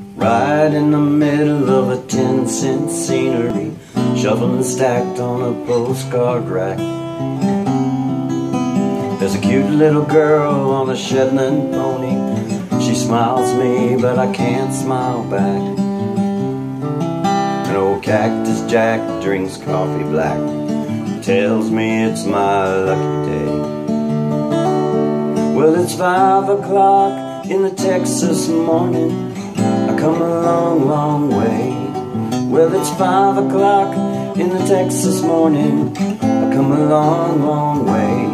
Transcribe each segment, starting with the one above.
Right in the middle of a 10-cent scenery, shuffled and stacked on a postcard rack. There's a cute little girl on a Shetland pony. She smiles me, but I can't smile back. An old Cactus Jack drinks coffee black, tells me it's my lucky day. Well, it's 5 o'clock in the Texas morning. I come a long, long way. Well, it's 5 o'clock in the Texas morning. I come a long, long way.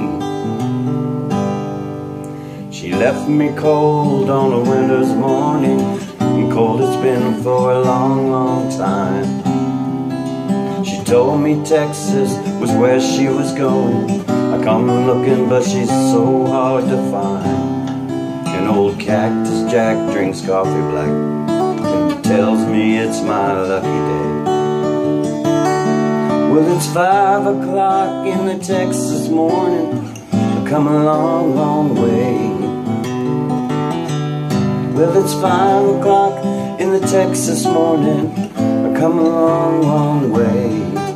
She left me cold on a winter's morning, and cold it's been for a long, long time. She told me Texas was where she was going. I come looking, but she's so hard to find. An old Cactus Jack drinks coffee black and tells me it's my lucky day. Well, it's 5 o'clock in the Texas morning. I come a long, long way. Well, it's 5 o'clock in the Texas morning. I come a long, long way.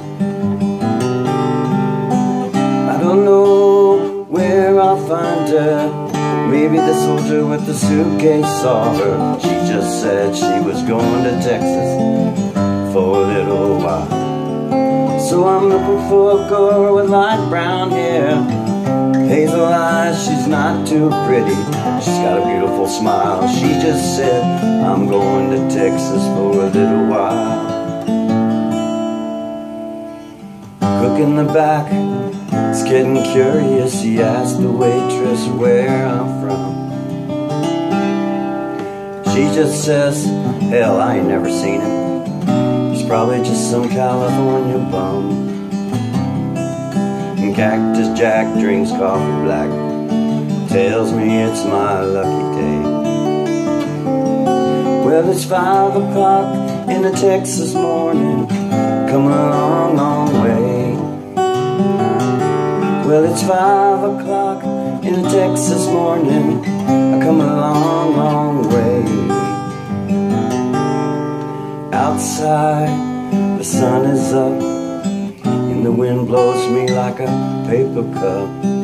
I don't know where I'll find her. Maybe the soldier with the suitcase saw her. She just said she was going to Texas for a little while. So I'm looking for a girl with light brown hair, hazel eyes, she's not too pretty. She's got a beautiful smile. She just said, I'm going to Texas for a little while. Cook in the back is getting curious. He asked the waitress where I'm from. She just says, hell, I ain't never seen him. He's probably just some California bum. And Cactus Jack drinks coffee black, tells me it's my lucky day. Well, it's 5 o'clock in the Texas morning. Come a long, long way. Well, it's 5 o'clock in the Texas morning. I come a long, long way. Outside, the sun is up, and the wind blows me like a paper cup.